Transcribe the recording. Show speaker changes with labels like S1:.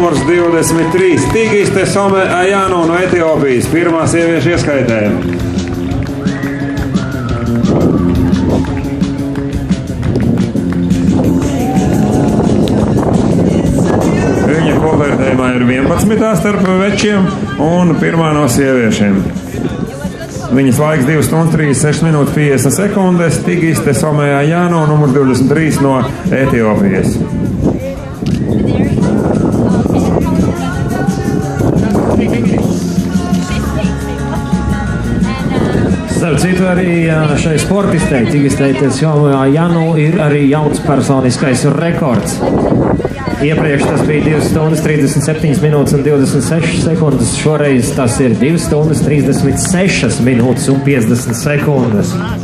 S1: numurs 23. Tigiste Some Ajano no Etiopijas. Pirmā sieviešu ieskaitē. Viņa kopvērtējumā ir 11. starp večiem un pirmā no sieviešiem. Viņas laiks 2 stundas 36 minūtes 50 sekundes. Tigiste Some Ajano, numurs 23 no Etiopijas.
S2: Starp citu, arī šai sportistei, Tigistei Some Ajano, ir arī jauns personiskais rekords. Iepriekš tas bija 2 stundas 37 minūtes un 26 sekundes. Šoreiz tas ir 2 stundas 36 minūtes un 50 sekundes.